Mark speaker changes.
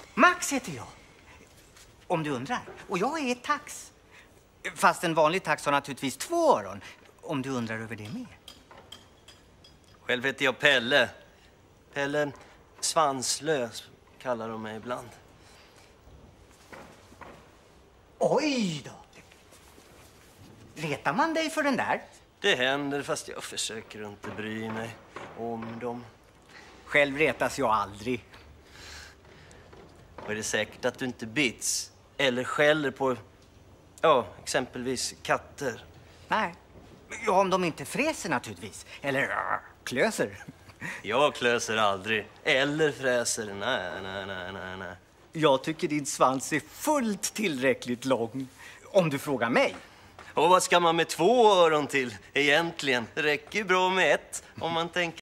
Speaker 1: Max heter jag. Om du undrar. Och jag är tax. Fast en vanlig tax har naturligtvis 2 öron. Om du undrar över det med.
Speaker 2: Själv heter jag Pelle. Pelle Svanslös kallar de mig ibland.
Speaker 1: Oj då! Retar man dig för den där?
Speaker 2: Det händer, fast jag försöker inte bry mig om dem.
Speaker 1: Själv retas jag aldrig.
Speaker 2: Och är det säkert att du inte bits eller skäller på, ja, exempelvis katter?
Speaker 1: Nej. Ja, om de inte fräser naturligtvis. Eller klöser.
Speaker 2: Jag klöser aldrig. Eller fräser. Nej.
Speaker 1: Jag tycker din svans är fullt tillräckligt lång. Om du frågar mig.
Speaker 2: Och vad ska man med 2 öron till egentligen? Det räcker ju bra med 1 om man tänker